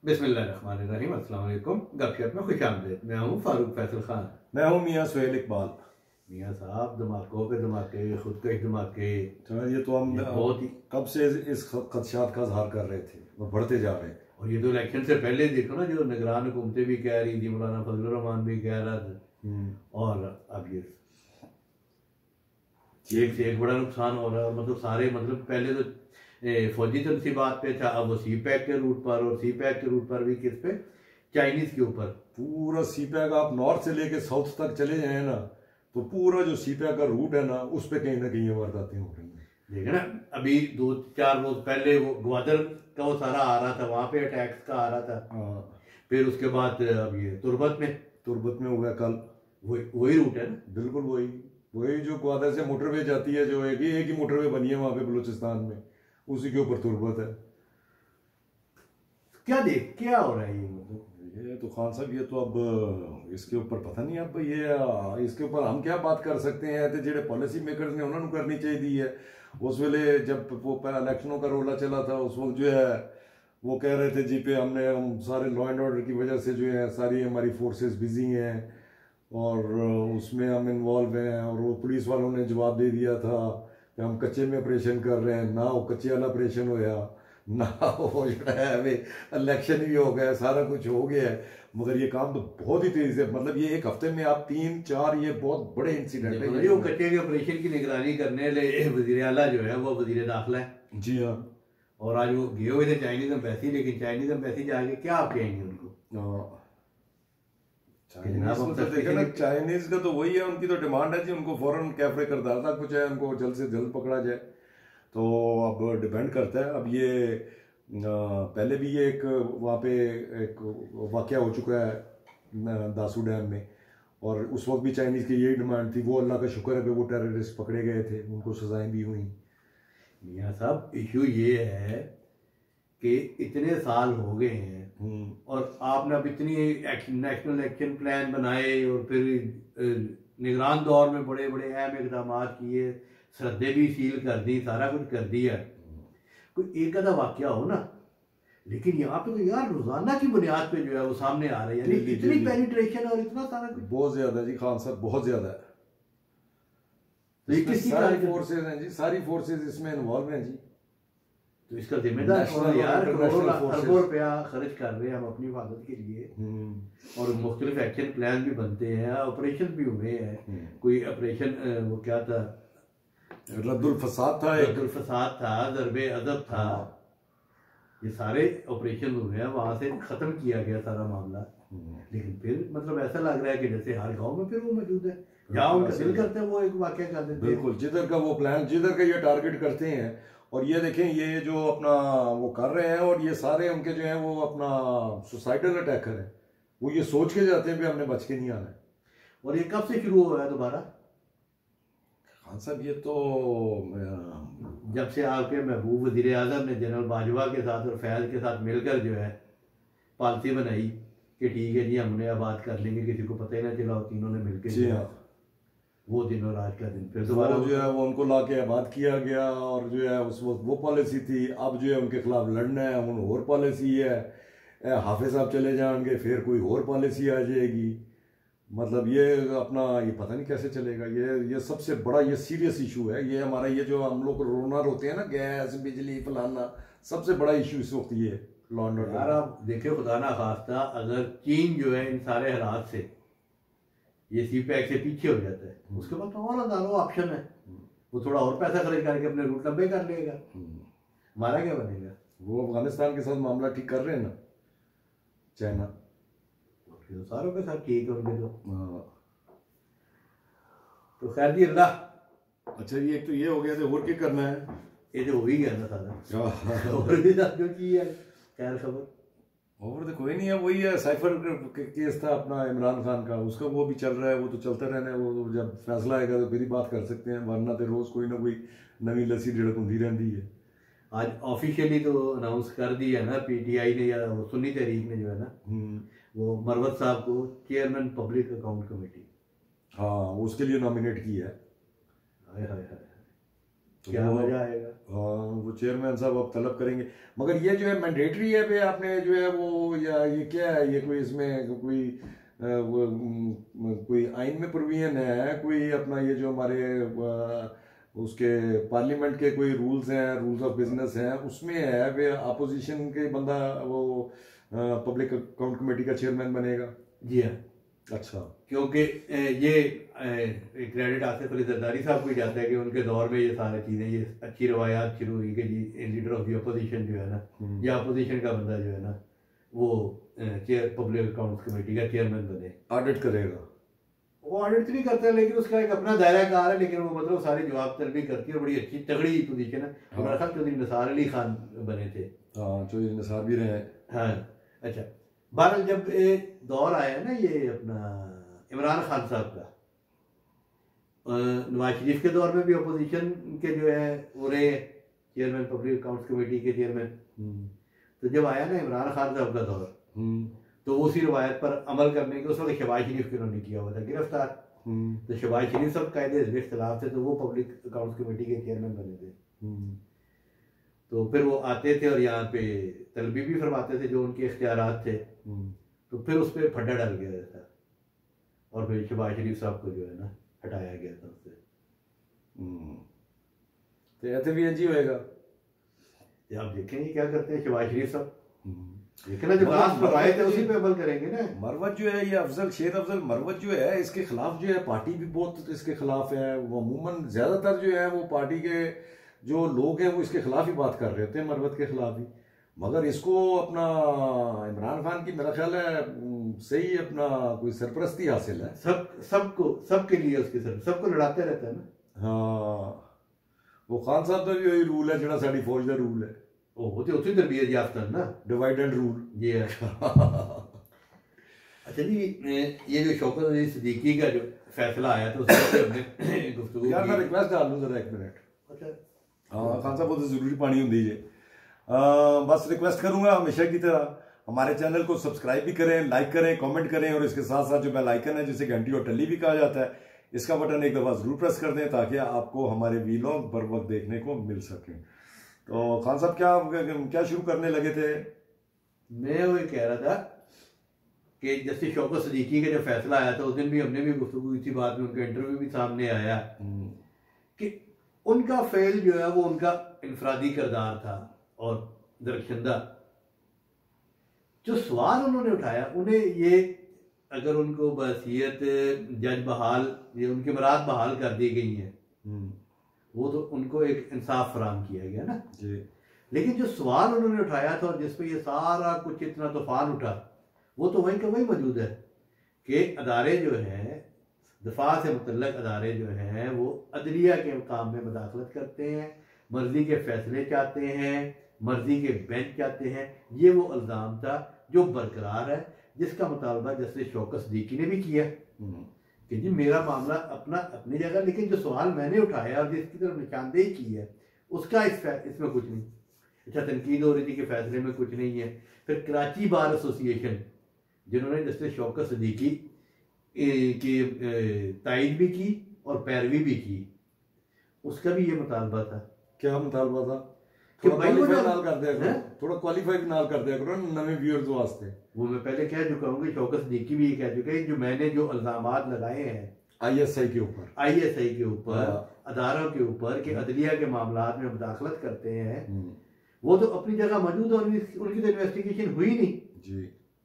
बिस्मिल्लाहिर्रहमानिर्रहीम। अस्सलाम वालेकुम। गपशप में खुशामदीद। मैं हूँ फारूक फैसल खान। मैं हूँ मियाँ सुहेल इकबाल। मियाँ साहब, धमाकों पे धमाके, खुदकश धमाके। ये तो हम बहुत ही कब से इस खदशात का इजहार कर रहे थे और बढ़ते जा रहे हैं। और ये तो इलेक्शन से पहले देखो ना, जो निगरान हुकूमतें भी कह रही थी, मौलाना फजलुर रहमान भी कह रहा था, और अब ये एक से एक बड़ा नुकसान हो रहा है। मतलब सारे, मतलब पहले तो फौजी तनसीबात पे था, अब वो सी पैक के रूट पर, और सी पैक के रूट पर भी किस पे, चाइनीज के ऊपर। पूरा सी पैक आप नॉर्थ से लेके साउथ तक चले जाए ना, तो पूरा जो सी पैक का रूट है ना, उस पे कहीं ना कहीं ये वारदातें हो रही हैं। देखा ना, अभी 2-4 रोज पहले वो ग्वादर का वो सारा आ रहा था, वहां पे अटैक्स का आ रहा था। फिर उसके बाद अब ये तुर्बत में हुआ कल। वही रूट है ना, बिल्कुल वही जो ग्वादर से मोटरवे जाती है, जो एक ही मोटरवे बनी है वहां पे बलूचिस्तान में, उसी के ऊपर तुर्बत है। क्या हो रहा है ये? मतलब ये तो खान साहब, ये तो अब इसके ऊपर पता नहीं, अब ये इसके ऊपर हम क्या बात कर सकते हैं। तो जेडे पॉलिसी मेकर्स ने उन्होंने करनी चाहिए है। उस वेले जब वो इलेक्शनों का रोला चला था, उस वक्त जो है वो कह रहे थे जी पे हम सारे लॉ एंड ऑर्डर की वजह से जो है सारी हमारी फोर्सेस बिजी हैं और उसमें हम इन्वॉल्व हैं। और वो पुलिस वालों ने जवाब दे दिया था कि हम कच्चे में ऑपरेशन कर रहे हैं, ना वो कच्चे वाला ऑपरेशन होया, ना वो जो है वे इलेक्शन भी हो गया, सारा कुछ हो गया है। मगर ये काम तो बहुत ही तेजी से, मतलब ये एक हफ्ते में आप 3-4 ये बहुत बड़े इंसिडेंट है। वो कच्चे के ऑपरेशन की निगरानी करने ले वजीर आला जो है वो वजीर दाखिला है। जी हाँ। और आज वो गए हुए थे चाइनीज एम्बेसी, लेकिन चाइनीज एम्बेसी जाके क्या आप कहेंगे उनको? चाइनीज का तो वही है, उनकी तो डिमांड है जी, उनको फौरन कैफरे करदार कुछ है, उनको जल्द से जल्द पकड़ा जाए। तो अब डिपेंड करता है। अब ये पहले भी ये एक वहाँ पे एक वाकया हो चुका है दासू डैम में, और उस वक्त भी चाइनीज़ की यही डिमांड थी। वो अल्लाह का शुक्र है कि वो टेररिस्ट पकड़े गए थे, उनको सजाएं भी हुई। मियाँ साहब, इशू ये है कि इतने साल हो गए हैं और आपने अब इतनी नेशनल एक्शन प्लान बनाए और फिर निगरान दौर में बड़े बड़े अहम इकदाम किए, सरहदें भी सील कर दी, सारा कुछ कर दिया। कोई एक आधा वाकया हो ना, लेकिन यहाँ पे तो यार रोजाना की बुनियाद पे जो है वो सामने आ रही है। इतनी पेनिट्रेशन और इतना सारा कुछ बहुत ज्यादा जी खान साहब, बहुत ज्यादा है। तो सारी फोर्सेज हैं जी, सारी फोर्सेज इसमें इन्वॉल्व हैं जी। तो इसका जिम्मेदार कौन है यार? अरबों रुपया खर्च कर रहे हैं हम अपनी हिफाजत के लिए, और मुख्तलिफ एक्शन प्लान भी बनते हैं, ऑपरेशन भी हुए हैं। कोई ऑपरेशन वो क्या था, रद्दुल फसाद था, ज़रबे अदब था। ये सारे ऑपरेशन हुए हैं, वहां से खत्म किया गया सारा मामला। लेकिन फिर मतलब ऐसा लग रहा है कि जैसे हर गांव में फिर वो मौजूद है, जहाँ उनका दिल करते हैं वो एक वाकया कर देते हैं। बिल्कुल, जिधर का वो प्लान, जिधर का ये टारगेट करते हैं। और ये देखें, ये जो अपना वो कर रहे हैं, और ये सारे उनके जो है वो अपना सुसाइडल अटैकर है, वो ये सोच के जाते हैं कि हमने बच के नहीं आना है। और ये कब से शुरू हुआ है दोबारा? खान साहब, ये तो जब से आपके महबूब वजीर आजम ने जनरल बाजवा के साथ और फैज के साथ मिलकर जो है पॉलिसी बनाई कि ठीक है जी, हमने अब बात कर लेंगे, किसी को पता ही ना चला, तीनों ने मिलकर वो दिन और आज का दिन फिर दोबारा जो है वो उनको ला के आबाद किया गया। और जो है उस वक्त वो पॉलिसी थी, अब जो है उनके खिलाफ लड़ना है, उन और पॉलिसी है, हाफिज साहब चले जाएंगे फिर कोई और पॉलिसी आ जाएगी। मतलब ये अपना ये पता नहीं कैसे चलेगा। ये सबसे बड़ा ये सीरियस इशू है। ये हमारा ये जो हम लोग रोना रोते हैं ना, गैस बिजली फलाना, सबसे बड़ा इशू इस वक्त ये लॉ एंड ऑर्डर। यार आप देखिए, खुदा ना खास्ता अगर चीन जो है इन सारे हालात से, ये सी पैक से पीछे हो जाता है, उसके बाद तो और हजारों ऑप्शन है। वो थोड़ा और पैसा खर्च करके अपने रूट लंबे कर लेगा, हमारा क्या बनेगा? वो अफगानिस्तान के साथ मामला ठीक कर रहे हैं ना चाइना, सारों के साथ ठीक है उनके तो खैर जी अल्लाह। अच्छा जी, एक तो ये हो गया तो और क्या करना है? ये तो हो ही गया ना सारा और भी जो की है खैर खबर। और तो कोई नहीं है, वही है साइफर केस था अपना इमरान खान का, उसका वो भी चल रहा है, वो तो चलता रहना है। वो जब फैसला आएगा तो फिर ही बात कर सकते हैं, वरना तो रोज कोई ना कोई नवी लस्सी ढिड़क होती रहती है। आज ऑफिशियली तो अनाउंस कर दिया ना पीटीआई ने, या सुन्नी तहरीक ने जो है ना, वो मरवत साहब को चेयरमैन पब्लिक अकाउंट कमेटी, हाँ, उसके लिए नॉमिनेट किया है। हाय हाय हाय। क्या मजा आएगा। वो चेयरमैन साहब अब तलब करेंगे, मगर ये जो है मैंडेटरी है पे आपने जो है वो, या ये क्या है, ये कोई इसमें कोई कोई आइन में प्रोविजन है कोई अपना, ये जो हमारे उसके पार्लियामेंट के कोई रूल्स हैं, रूल्स ऑफ बिजनेस हैं, उसमें है वे अपोजिशन के बंदा वो पब्लिक अकाउंट कमेटी का चेयरमैन बनेगा? जी हाँ। अच्छा, क्योंकि ये क्रेडिट आसिफ अली जरदारी साहब को ही जाता है कि उनके दौर में ये सारी चीज़ें, ये अच्छी रवायात शुरू हुई कि जी लीडर ऑफ दी अपोजिशन जो है ना, या अपोजिशन का बंदा जो है ना वो पब्लिक अकाउंट्स कमेटी का चेयरमैन बने, ऑडिट करेगा। वो ऑडिट नहीं करता लेकिन उसका एक अपना दायरा कार है, लेकिन वो मतलब सारी जवाब तलबी करती है और बड़ी अच्छी तगड़ी पोजीशन है। मेरा ख्याल चौधरी निसार अली खान बने थे। हाँ, चौधरी निसार भी रहे। हाँ अच्छा, बहरहाल जब एक दौर आया ना ये अपना इमरान खान साहब का, नवाज शरीफ के दौर में भी अपोजिशन के जो है वो रहे चेयरमैन पब्लिक अकाउंट्स कमेटी के चेयरमैन। तो जब आया ना इमरान खान साहब का दौर, तो उसी रवायत पर अमल करने के उस वक्त शहबाज शरीफ के उन्होंने किया हुआ था गिरफ्तार। तो शहबाज शरीफ सब कायदे इख्तलाफ थे, तो वो पब्लिक अकाउंट्स कमेटी के चेयरमैन बने थे। तो फिर वो आते थे और यहाँ पे तलबी भी फरमाते थे जो उनके इख्तियारात थे। तो फिर उस पर फड्डा डाल गया था और फिर शहबाज शरीफ साहब को जो है ना हटाया गया था उससे। तो ऐसे भी अजीब होएगा। आप देखेंगे क्या करते हैं शहबाज शरीफ साहब, लेकिन जो राज लगाए थे उसी पे अमल करेंगे ना। मरवत जो है ये अफजल, शेर अफजल मरवत जो है, इसके खिलाफ जो है पार्टी भी बहुत इसके खिलाफ है। वो अमूमन ज्यादातर जो है वो पार्टी के जो लोग हैं वो इसके खिलाफ ही बात कर रहे होते हैं, मरवत के खिलाफ ही। मगर इसको अपना इमरान खान की मेरा ख्याल है सही अपना कोई सरपरस्ती हासिल है, सबके लिए उसके सबको लड़ाते रहता है ना। हाँ, वो खान साहब का भी वही रूल है जो साड़ी फौज का रूल है। वो तो उसी तरबियत याफ्ता ना, डिवाइड एंड रूल। जी है। अच्छा जी, ये जो शौकत अली सिद्दीकी का जो फैसला आया था उससे हमने गुफ्तगू यार मैं रिक्वेस्ट डाल लूँ जरा 1 मिनट। अच्छा हाँ खान साहब, वो तो जरूरी पानी होती है। बस रिक्वेस्ट करूंगा हमेशा की तरह हमारे चैनल को सब्सक्राइब भी करें, लाइक करें, कमेंट करें, और इसके साथ साथ जो बेल आइकन है जिसे घंटी और टल्ली भी कहा जाता है, इसका बटन एक दफा जरूर प्रेस कर दें ताकि आपको हमारे वीलॉग बर वक्त देखने को मिल सके। तो खान साहब क्या शुरू करने लगे थे? मैं वो कह रहा था कि जैसे शौकत सिद्दीकी का जो फैसला आया था उस दिन भी हमने भी गुफ्तगू इसी बात में, उनका इंटरव्यू भी सामने आया कि उनका फेल जो है वो उनका इनफरादी किरदार था और दरख्शंदा। जो सवाल उन्होंने उठाया, उन्हें ये अगर उनको बहसीयत जज बहाल, ये उनकी मराद बहाल कर दी गई है, वो तो उनको एक इंसाफ फराम किया गया ना जी। लेकिन जो सवाल उन्होंने उठाया था और जिसपे ये सारा कुछ इतना तूफान उठा, वो तो वहीं का वही मौजूद है कि अदारे जो हैं, दफा से मुतल्लक अदारे जो हैं, वो अदलिया के काम में मुदाखलत करते हैं, मर्जी के फैसले चाहते हैं, मर्जी के बेंच चाहते हैं। ये वो इल्ज़ाम था जो बरकरार है, जिसका मुतालबा जैसे शौकत सिद्दीकी ने भी किया कि जी मेरा मामला अपनी जगह, लेकिन जो सवाल मैंने उठाया और जिसकी तरफ निशानदेही की है उसका इसमें कुछ नहीं। अच्छा, तनकीद हो रही थी कि फैसले में कुछ नहीं है। फिर कराची बार एसोसिएशन जिन्होंने जस्टिस शौकत सिद्दीकी की तायद भी की और पैरवी भी की, उसका भी ये मुतालबा था। क्या मुतालबा था? थोड़ा क्वालिफाई नाल कर दिया करो नवे व्यूअर्स वास्ते। वो मैं पहले कह चुका हूँ कि शौकत सिद्दीकी भी ये कह चुके हैं जो मैंने जो इल्जामात लगाए हैं आईएसआई के ऊपर अदारों के ऊपर कि अदलिया के मामलात में मुदाखलत करते हैं, वो तो अपनी जगह मौजूद है, उनकी तो इन्वेस्टिगेशन हुई नहीं जी।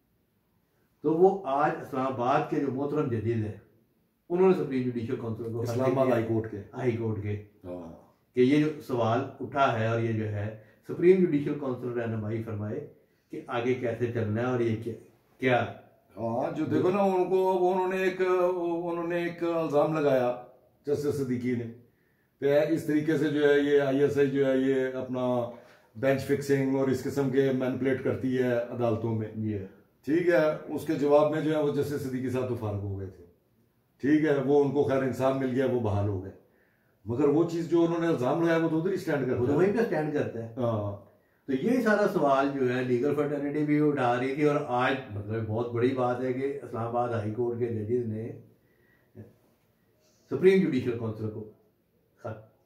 तो वो आज इस्लामाबाद के जो मोहतरम जदीद है, उन्होंने सुप्रीम जुडिशल काउंसिल को, इस्लामाबाद हाई कोर्ट के कि ये जो सवाल उठा है और ये जो है सुप्रीम जुडिशल काउंसिल रहनुमाई फरमाए कि आगे कैसे चलना है और ये क्या। हाँ, जो देखो ना उन्होंने एक इल्जाम लगाया जस्टिस सिद्दीकी ने इस तरीके से जो है ये आईएसआई जो है ये अपना बेंच फिक्सिंग और इस किस्म के मैनिपुलेट करती है अदालतों में। ये ठीक है, उसके जवाब में जो है वो जस्टिस सिद्दीकी साहब तो फारग हो गए थे। ठीक है, वो उनको खैर इंसाफ मिल गया, वो बहाल हो गए। मगर वो चीज जो उन्होंने इल्जाम लगाया वो तो उधर ही स्टैंड करता है, वहीं पे स्टैंड करता है। तो ये सारा सवाल जो है लीगल फर्टर्निटी भी उठा रही थी, और आज मतलब बहुत बड़ी बात है कि इस्लामाबाद हाई कोर्ट के जजेस ने सुप्रीम जुडिशल काउंसिल को खत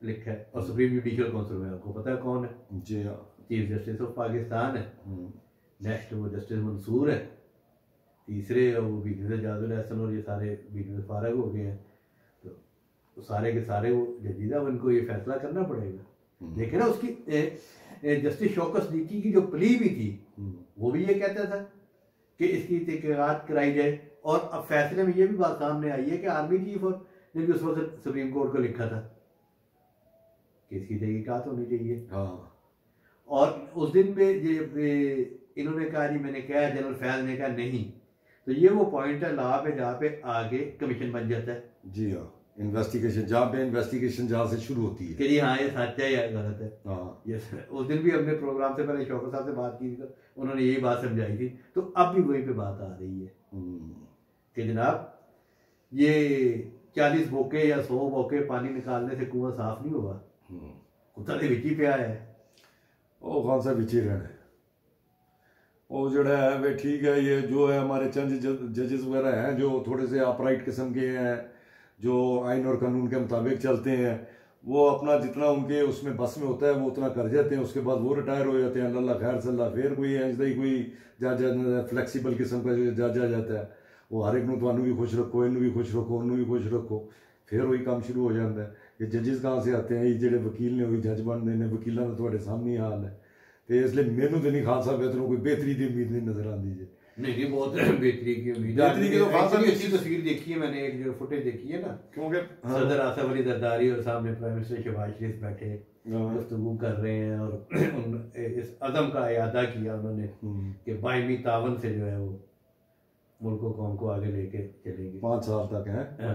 लिखा है। और सुप्रीम जुडिशल काउंसिल में आपको पता है कौन है? जी हाँ, चीफ जस्टिस ऑफ पाकिस्तान है। नेक्स्ट वो जस्टिस मंसूर है। तीसरे वो वीकनेस जाजुल हसन और ये सारे वीकनेस फारग हो गए हैं। तो सारे के सारे वो जदीदा उनको ये फैसला करना पड़ेगा। लेकिन ना उसकी जस्टिस शौकत सिद्दीकी की जो प्ली भी थी वो भी ये कहता था कि इसकी तहकीकात कराई जाए। और अब फैसले में ये भी बात सामने आई है कि आर्मी चीफ और ने भी उस वक्त सुप्रीम कोर्ट को लिखा था कि इसकी तहकीकात होनी चाहिए। और उस दिन में इन्होंने कहा जी मैंने कहा, जनरल फैज ने कहा नहीं। तो ये वो पॉइंट है लॉ पे जहाँ पे आगे कमीशन बन जाता है। जी हाँ, इन्वेस्टिगेशन जहाँ पे इन्वेस्टिगेशन जहाँ से शुरू होती है कि जी हाँ ये सच है या गलत है। हाँ, ये उस दिन भी हमने प्रोग्राम से पहले शौकत साहब से बात की थी तो उन्होंने यही बात समझाई थी। तो अब भी वही पे बात आ रही है कि जनाब ये 40 बोके या 100 बोके पानी निकालने से कुआं साफ नहीं हुआ, कुत्ता ने विची पे आया है। वो कौन सा विची रहना है, वो जड़ा है वे ठीक है। ये जो है हमारे चंद जजेस वगैरह हैं जो थोड़े से अपराइट किस्म के हैं, जो आइन और कानून के मुताबिक चलते हैं, वो अपना जितना उनके उसमें बस में होता है वो उतना कर जाते हैं। उसके बाद वो रिटायर हो जाते हैं, अल्लाह खैर सल्ला। फिर कोई ऐसा ही कोई जज फ्लैक्सीबल किस्म का जो जज आ जाता है, वो हर एक नूं तुहानू भी खुश रखो, इनू भी खुश रखो, उन्नू भी खुश रखो। फिर वही काम शुरू हो जाता है। ये जजेस कहाँ से आते हैं? ये जेडे वकील ने वही जज बनते हैं। वकीलों का थोड़े सामने हाल है। तो इसलिए मैनू तो नहीं खालसा बेहतरों कोई बेहतरी की उम्मीद नहीं नजर आती जी। नहीं बहुत बेहतरी की उम्मीद है। बेहतरी की तो खालसा अच्छी तस्वीर देखी है मैंने, एक जो फुटेज देखी है ना, क्योंकि सदर आसफ अली जरदारी और सामने प्राइम मिनिस्टर शहबाज शरीफ बैठे गुफ्तगू कर रहे हैं और इस अज़म का इयादा किया उन्होंने कि बायमी तावन से जो है वो मुल्क को कौम को आगे लेके चलेंगे 5 साल तक है।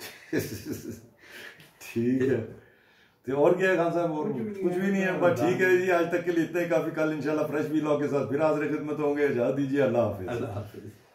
ठीक है, तो और क्या है खान साहब? और कुछ भी नहीं है, बस ठीक है जी। आज तक के लिए इतना ही काफी। कल इंशाल्लाह फ्रेश वीलॉग के साथ फिर हाजिर खिदमत होंगे। इजाज़त दीजिए, अल्लाह हाफिज़।